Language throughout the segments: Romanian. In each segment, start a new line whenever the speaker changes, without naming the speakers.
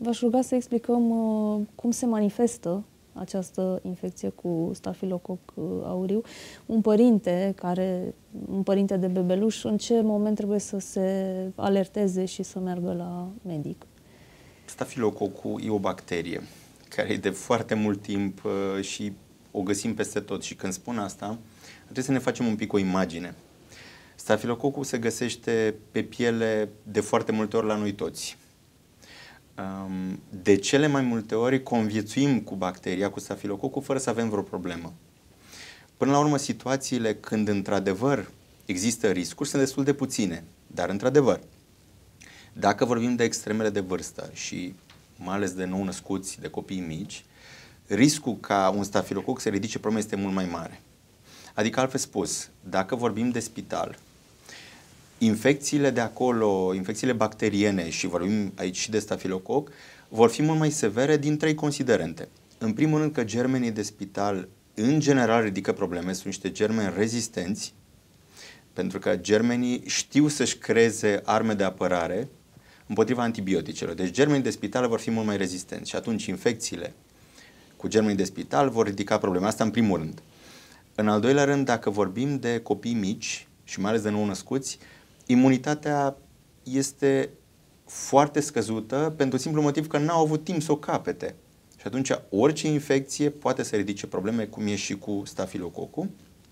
V-aș ruga să explicăm cum se manifestă această infecție cu stafilococ aureus. Un părinte de bebeluș, în ce moment trebuie să se alerteze și să meargă la medic?
Stafilococul e o bacterie care e de foarte mult timp și o găsim peste tot. Și când spun asta, trebuie să ne facem un pic o imagine. Stafilococul se găsește pe piele de foarte multe ori la noi toți. De cele mai multe ori conviețuim cu bacteria, cu stafilococul, fără să avem vreo problemă. Până la urmă, situațiile când într-adevăr există riscuri sunt destul de puține, dar într-adevăr, dacă vorbim de extremele de vârstă și mai ales de nou-născuți, de copii mici, riscul ca un stafilococ să ridice probleme este mult mai mare. Adică, altfel spus, dacă vorbim de spital, infecțiile de acolo, infecțiile bacteriene, și vorbim aici și de stafilococ, vor fi mult mai severe din 3 considerente. În primul rând că germenii de spital în general ridică probleme, sunt niște germeni rezistenți, pentru că germenii știu să-și creeze arme de apărare împotriva antibioticelor. Deci germenii de spital vor fi mult mai rezistenți și atunci infecțiile cu germenii de spital vor ridica probleme. Asta în primul rând. În al doilea rând, dacă vorbim de copii mici și mai ales de nou-născuți, imunitatea este foarte scăzută pentru simplu motiv că n-au avut timp să o capete. Și atunci orice infecție poate să ridice probleme, cum e și cu stafilococul.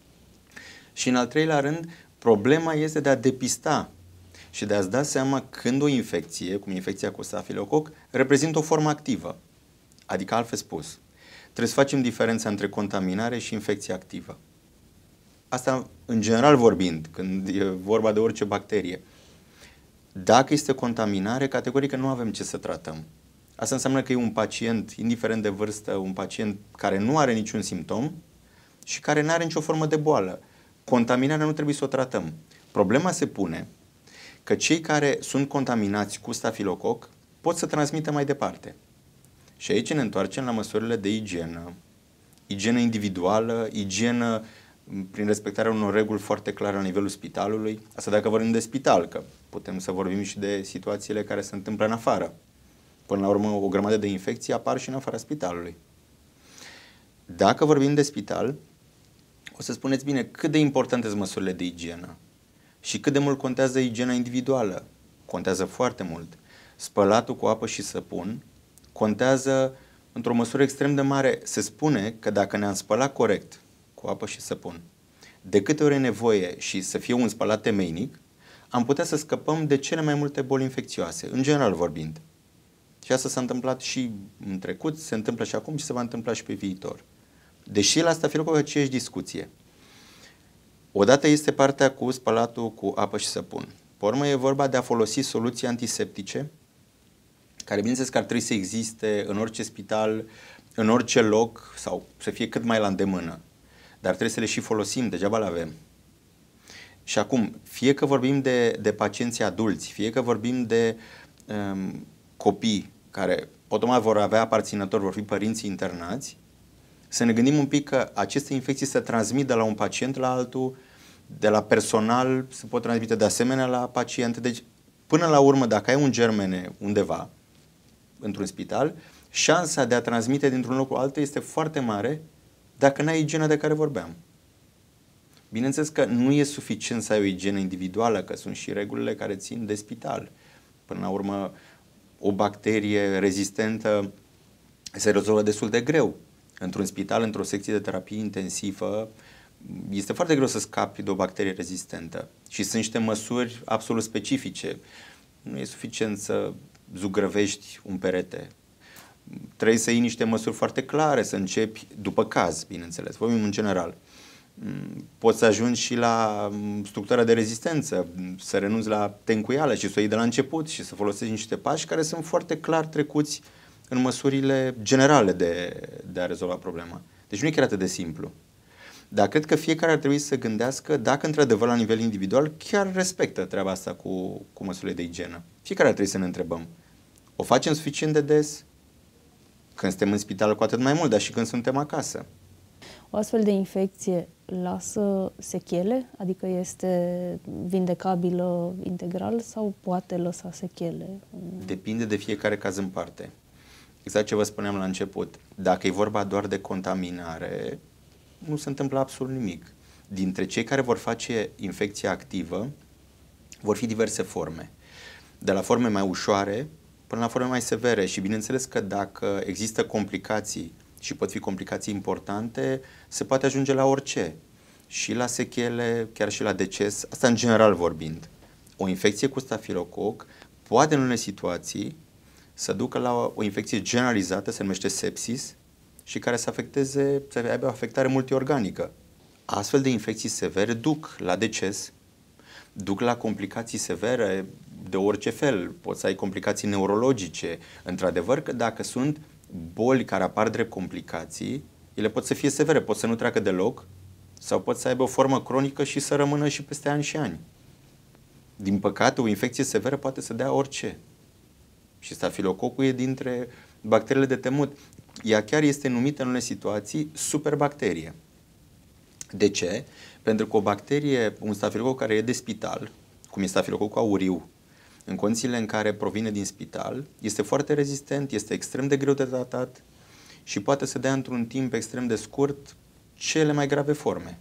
Și în al treilea rând, problema este de a depista și de a-ți da seama când o infecție, cum infecția cu stafilococ, reprezintă o formă activă. Adică, altfel spus, trebuie să facem diferența între contaminare și infecție activă. Asta, în general vorbind, când e vorba de orice bacterie. Dacă este contaminare, categoric nu avem ce să tratăm. Asta înseamnă că e un pacient, indiferent de vârstă, un pacient care nu are niciun simptom și care nu are nicio formă de boală. Contaminarea nu trebuie să o tratăm. Problema se pune că cei care sunt contaminați cu stafilococ pot să transmită mai departe. Și aici ne întoarcem la măsurile de igienă, igienă individuală, igienă prin respectarea unor reguli foarte clare la nivelul spitalului. Asta dacă vorbim de spital, că putem să vorbim și de situațiile care se întâmplă în afară. Până la urmă, o grămadă de infecții apar și în afara spitalului. Dacă vorbim de spital, o să spuneți bine cât de importante sunt măsurile de igienă și cât de mult contează igiena individuală. Contează foarte mult. Spălatul cu apă și săpun contează într-o măsură extrem de mare. Se spune că dacă ne-am spălat corect cu apă și săpun, de câte ori e nevoie și să fie un spălat temeinic, am putea să scăpăm de cele mai multe boli infecțioase, în general vorbind. Și asta s-a întâmplat și în trecut, se întâmplă și acum și se va întâmpla și pe viitor. Deși la stafilococ e aceeași discuție. Odată este partea cu spălatul cu apă și săpun. Pe urmă e vorba de a folosi soluții antiseptice, care bineînțeles că ar trebui să existe în orice spital, în orice loc sau să fie cât mai la îndemână. Dar trebuie să le și folosim, degeaba le avem. Și acum, fie că vorbim de pacienți adulți, fie că vorbim de copii care automat vor avea aparținători, vor fi părinții internați, să ne gândim un pic că aceste infecții se transmit de la un pacient la altul, de la personal se pot transmite de asemenea la pacient. Deci, până la urmă, dacă ai un germene undeva, într-un spital, șansa de a transmite dintr-un loc cu altul este foarte mare dacă n-ai igiena de care vorbeam. Bineînțeles că nu e suficient să ai o igienă individuală, că sunt și regulile care țin de spital. Până la urmă, o bacterie rezistentă se rezolvă destul de greu. Într-un spital, într-o secție de terapie intensivă, este foarte greu să scapi de o bacterie rezistentă. Și sunt niște măsuri absolut specifice. Nu e suficient să zugrăvești un perete. Trebuie să iei niște măsuri foarte clare, să începi după caz, bineînțeles. Vorbim în general. Poți să ajungi și la structura de rezistență, să renunți la tencuială și să o iei de la început și să folosești niște pași care sunt foarte clar trecuți în măsurile generale de a rezolva problema. Deci nu e chiar atât de simplu. Dar cred că fiecare ar trebui să gândească dacă într-adevăr la nivel individual chiar respectă treaba asta cu măsurile de igienă. Fiecare ar trebui să ne întrebăm. O facem suficient de des? Când suntem în spital cu atât mai mult, dar și când suntem acasă.
O astfel de infecție lasă sechele, adică este vindecabilă integral sau poate lăsa sechele?
Depinde de fiecare caz în parte. Exact ce vă spuneam la început. Dacă e vorba doar de contaminare, nu se întâmplă absolut nimic. Dintre cei care vor face infecția activă, vor fi diverse forme. De la forme mai ușoare până la forme mai severe și bineînțeles că dacă există complicații și pot fi complicații importante, se poate ajunge la orice. Și la sechele, chiar și la deces, asta în general vorbind. O infecție cu stafilococ poate în unele situații să ducă la o infecție generalizată, se numește sepsis, și care să aibă o afectare multiorganică. Astfel de infecții severe duc la deces, duc la complicații severe de orice fel. Poți să ai complicații neurologice. Într-adevăr că dacă sunt boli care apar drept complicații, ele pot să fie severe, pot să nu treacă deloc sau pot să aibă o formă cronică și să rămână și peste ani și ani. Din păcate, o infecție severă poate să dea orice. Și stafilococul e dintre bacteriile de temut. Ea chiar este numită în unele situații superbacterie. De ce? Pentru că o bacterie, un stafilococ care e de spital, cum e stafilococul auriu, în condițiile în care provine din spital, este foarte rezistent, este extrem de greu de tratat și poate să dea într-un timp extrem de scurt cele mai grave forme.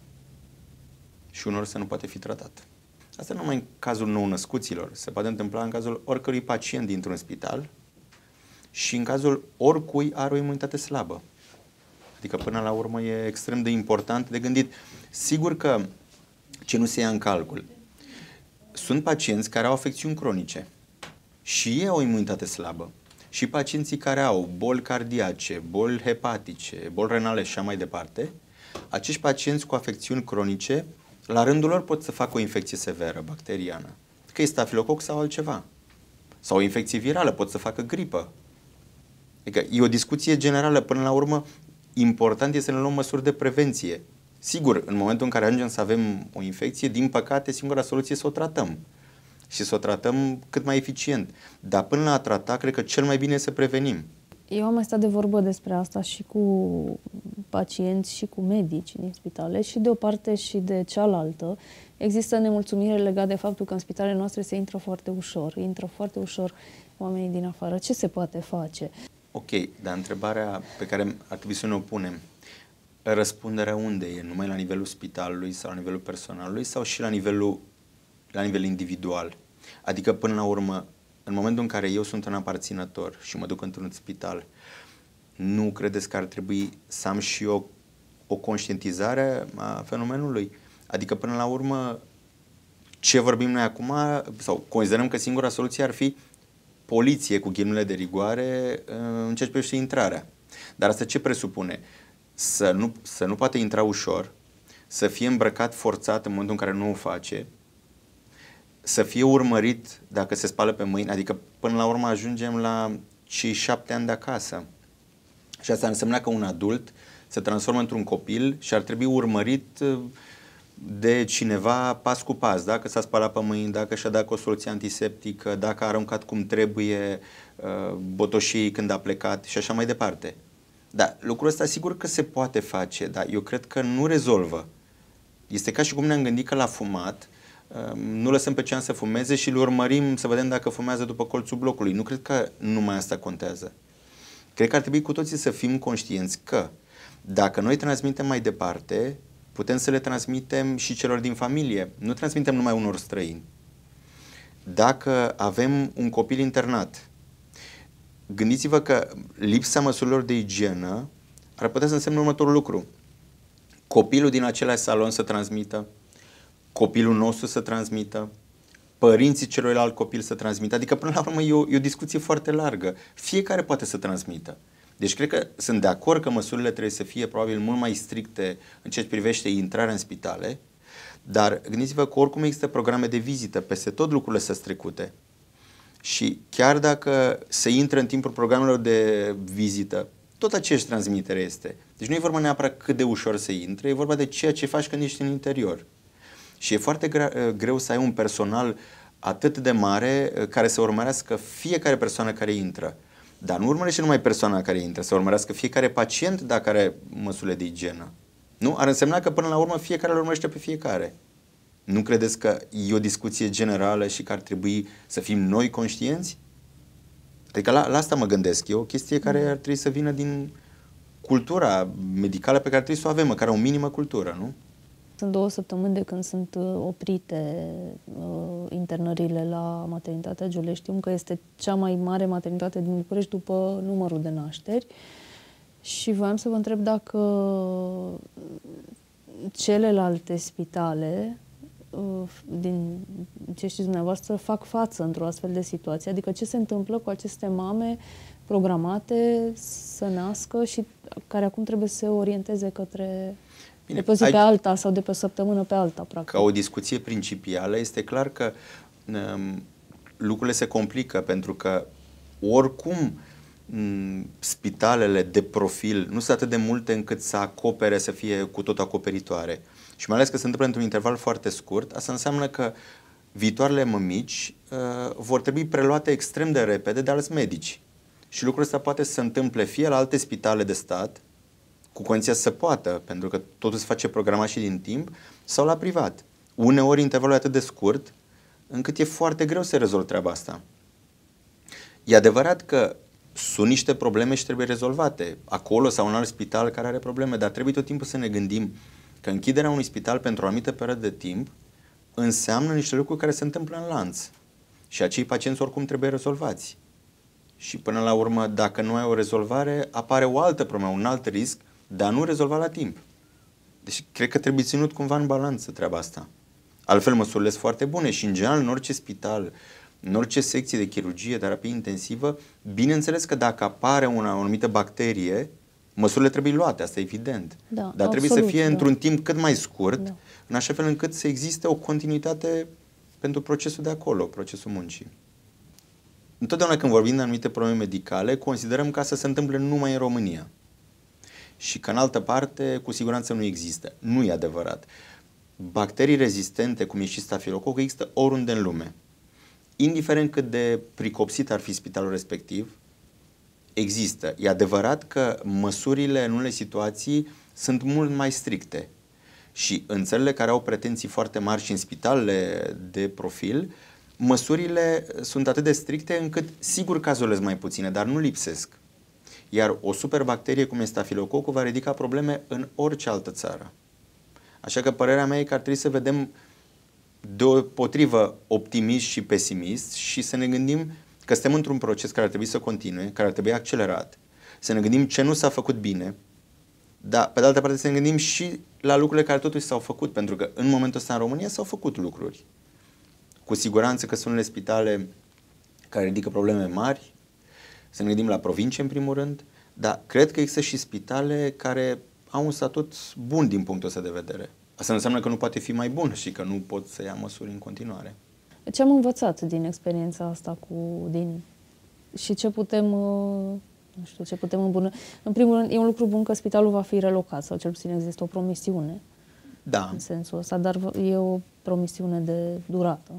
Și unor să nu poate fi tratat. Asta nu numai în cazul nou-născuților, se poate întâmpla în cazul oricărui pacient dintr-un spital și în cazul oricui are o imunitate slabă. Adică până la urmă e extrem de important de gândit. Sigur că ce nu se ia în calcul. Sunt pacienți care au afecțiuni cronice și ei au o imunitate slabă. Și pacienții care au boli cardiace, boli hepatice, boli renale și așa mai departe, acești pacienți cu afecțiuni cronice, la rândul lor pot să facă o infecție severă bacteriană. Că e stafilococ sau altceva. Sau o infecție virală, pot să facă gripă. Adică e o discuție generală. Până la urmă, important este să ne luăm măsuri de prevenție. Sigur, în momentul în care ajungem să avem o infecție, din păcate, singura soluție e să o tratăm. Și să o tratăm cât mai eficient. Dar până la a trata, cred că cel mai bine e să prevenim.
Eu am mai stat de vorbă despre asta și cu pacienți și cu medici din spitale și de o parte și de cealaltă. Există nemulțumire legată de faptul că în spitalele noastre se intră foarte ușor. Intră foarte ușor oamenii din afară. Ce se poate face?
Ok, dar întrebarea pe care ar trebui să ne o punem, răspunderea unde e? Numai la nivelul spitalului sau la nivelul personalului sau și la nivel individual? Adică, până la urmă, în momentul în care eu sunt un aparținător și mă duc într-un spital, nu credeți că ar trebui să am și eu o conștientizare a fenomenului? Adică, până la urmă, ce vorbim noi acum, sau considerăm că singura soluție ar fi poliție cu ghilimele de rigoare în ce privește intrarea. Dar asta ce presupune? Să nu poate intra ușor, să fie îmbrăcat forțat în momentul în care nu o face, să fie urmărit dacă se spală pe mâini, adică până la urmă ajungem la cei 7 ani de acasă. Și asta însemna că un adult se transformă într-un copil și ar trebui urmărit de cineva pas cu pas, dacă s-a spălat pe mâini, dacă și-a dat cu o soluție antiseptică, dacă a aruncat cum trebuie botoșii când a plecat și așa mai departe. Da, lucrul ăsta sigur că se poate face, dar eu cred că nu rezolvă. Este ca și cum ne-am gândit că la fumat nu lăsăm pe cean să fumeze și îl urmărim să vedem dacă fumează după colțul blocului. Nu cred că numai asta contează. Cred că ar trebui cu toții să fim conștienți că dacă noi transmitem mai departe, putem să le transmitem și celor din familie. Nu transmitem numai unor străini. Dacă avem un copil internat, gândiți-vă că lipsa măsurilor de igienă ar putea să însemne următorul lucru. Copilul din același salon să transmită, copilul nostru să transmită, părinții celuilalt copil să transmită. Adică, până la urmă, e o discuție foarte largă. Fiecare poate să transmită. Deci, cred că sunt de acord că măsurile trebuie să fie probabil mult mai stricte în ce privește intrarea în spitale, dar gândiți-vă că oricum există programe de vizită, peste tot lucrurile sunt trecute. Și chiar dacă se intră în timpul programelor de vizită, tot aceeași transmitere este. Deci nu e vorba neapărat cât de ușor să intre, e vorba de ceea ce faci când ești în interior. Și e foarte greu să ai un personal atât de mare care să urmărească fiecare persoană care intră. Dar nu urmărește numai persoana care intră, să urmărească fiecare pacient dacă are măsurile de igienă. Nu? Ar însemna că până la urmă fiecare îl urmărește pe fiecare. Nu credeți că e o discuție generală și că ar trebui să fim noi conștienți? Adică la asta mă gândesc. E o chestie care ar trebui să vină din cultura medicală pe care trebuie să o avem, măcar o minimă cultură, nu?
Sunt 2 săptămâni de când sunt oprite internările la maternitatea Giulești. Știm că este cea mai mare maternitate din București după numărul de nașteri. Și voiam să vă întreb dacă celelalte spitale, din ce știți dumneavoastră, fac față într-o astfel de situație. Adică ce se întâmplă cu aceste mame programate să nască și care acum trebuie să se orienteze către... de pe o zi pe alta sau de pe o săptămână pe alta, practic.
Ca o discuție principială, este clar că lucrurile se complică pentru că oricum spitalele de profil nu sunt atât de multe încât să acopere, să fie cu tot acoperitoare. Și mai ales că se întâmplă într-un interval foarte scurt, asta înseamnă că viitoarele mămici vor trebui preluate extrem de repede de alți medici. Și lucrul ăsta poate să se întâmple fie la alte spitale de stat, cu condiția să poată, pentru că totul se face programat și din timp, sau la privat. Uneori intervalul e atât de scurt, încât e foarte greu să rezolvi treaba asta. E adevărat că sunt niște probleme și trebuie rezolvate, acolo sau în alt spital care are probleme, dar trebuie tot timpul să ne gândim că închiderea unui spital pentru o anumită perioadă de timp înseamnă niște lucruri care se întâmplă în lanț. Și acei pacienți oricum trebuie rezolvați. Și până la urmă, dacă nu ai o rezolvare, apare o altă problemă, un alt risc de a nu rezolva la timp. Deci cred că trebuie ținut cumva în balanță treaba asta. Altfel măsurile sunt foarte bune și în general în orice spital, în orice secție de chirurgie, terapie intensivă, bineînțeles că dacă apare o anumită bacterie, măsurile trebuie luate, asta e evident.
Da,
dar trebuie să fie într-un timp cât mai scurt, în așa fel încât să existe o continuitate pentru procesul de acolo, procesul muncii. Întotdeauna când vorbim de anumite probleme medicale, considerăm că asta se întâmplă numai în România. Și că în altă parte, cu siguranță nu există. Nu e adevărat. Bacterii rezistente, cum e și stafilococul, există oriunde în lume. Indiferent cât de pricopsit ar fi spitalul respectiv, există. E adevărat că măsurile în unele situații sunt mult mai stricte. Și în țările care au pretenții foarte mari și în spitalele de profil, măsurile sunt atât de stricte încât, sigur, cazurile sunt mai puține, dar nu lipsesc. Iar o superbacterie cum este stafilococul va ridica probleme în orice altă țară. Așa că părerea mea e că ar trebui să vedem deopotrivă optimist și pesimist și să ne gândim că suntem într-un proces care ar trebui să continue, care ar trebui accelerat, să ne gândim ce nu s-a făcut bine, dar pe de altă parte să ne gândim și la lucrurile care totuși s-au făcut, pentru că în momentul ăsta în România s-au făcut lucruri. Cu siguranță că sunt unele spitale care ridică probleme mari, să ne gândim la provincie în primul rând, dar cred că există și spitale care au un statut bun din punctul ăsta de vedere. Asta nu înseamnă că nu poate fi mai bun și că nu pot să ia măsuri în continuare.
Ce am învățat din experiența asta și ce putem, nu știu, ce putem îmbunătăți? În primul rând, e un lucru bun că spitalul va fi relocat, sau cel puțin există o promisiune.
Da.
În sensul ăsta, dar e o promisiune de durată.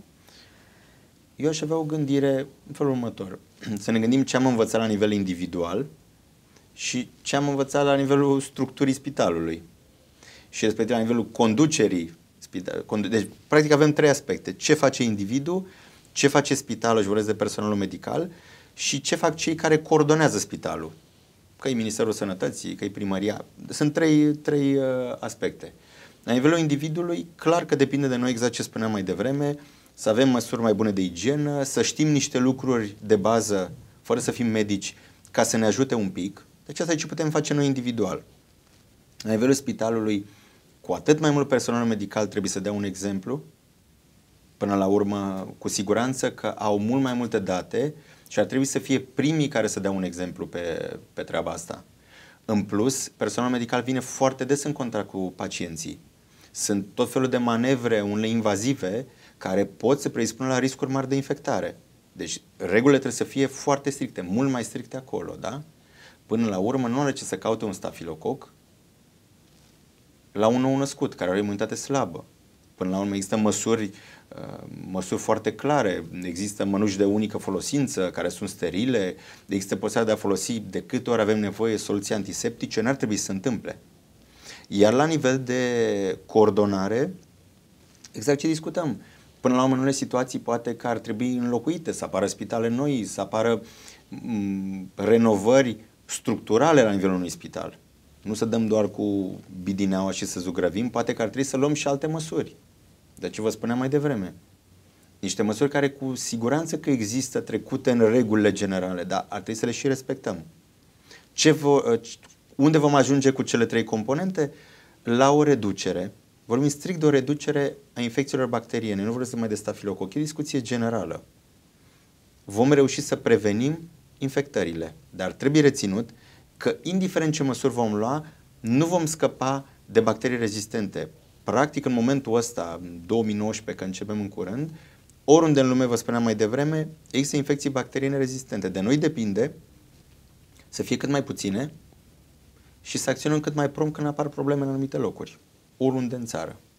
Eu aș avea o gândire în felul următor. Să ne gândim ce am învățat la nivel individual și ce am învățat la nivelul structurii spitalului. Și respectiv la nivelul conducerii spitalului. Deci, practic avem 3 aspecte. Ce face individul, ce face spitalul, și vorbesc de personalul medical, și ce fac cei care coordonează spitalul. Că e Ministerul Sănătății, că e primăria. Sunt trei aspecte. La nivelul individului, clar că depinde de noi, exact ce spuneam mai devreme, să avem măsuri mai bune de igienă, să știm niște lucruri de bază, fără să fim medici, ca să ne ajute un pic. Deci asta e ce putem face noi individual. La nivelul spitalului, cu atât mai mult personal medical trebuie să dea un exemplu, până la urmă, cu siguranță că au mult mai multe date și ar trebui să fie primii care să dea un exemplu pe treaba asta. În plus, personalul medical vine foarte des în contact cu pacienții. Sunt tot felul de manevre, unele invazive, care pot să predispună la riscuri mari de infectare. Deci, regulile trebuie să fie foarte stricte, mult mai stricte acolo, da? Până la urmă, nu are ce să caute un stafilococ la un nou născut, care are o imunitate slabă. Până la urmă există măsuri foarte clare. Există mănuși de unică folosință, care sunt sterile, există posibilitatea de a folosi de câte ori avem nevoie soluții antiseptice, n-ar trebui să se întâmple. Iar la nivel de coordonare, exact ce discutăm. Până la unele situații poate că ar trebui înlocuite, să apară spitale noi, să apară renovări structurale la nivelul unui spital. Nu să dăm doar cu bidineaua și să zugrăvim, poate că ar trebui să luăm și alte măsuri. De ce vă spuneam mai devreme. Niște măsuri care cu siguranță că există trecute în regulile generale, dar ar trebui să le și respectăm. Unde vom ajunge cu cele 3 componente? La o reducere. Vorbim strict de o reducere a infecțiilor bacteriene. Nu vreau să mai de stafilococ. E o discuție generală. Vom reuși să prevenim infectările. Dar trebuie reținut că, indiferent ce măsuri vom lua, nu vom scăpa de bacterii rezistente. Practic, în momentul ăsta, în 2019, că începem în curând, oriunde în lume, vă spuneam mai devreme, există infecții bacteriene rezistente. De noi depinde să fie cât mai puține și să acționăm cât mai prompt când apar probleme în anumite locuri, oriunde în țară.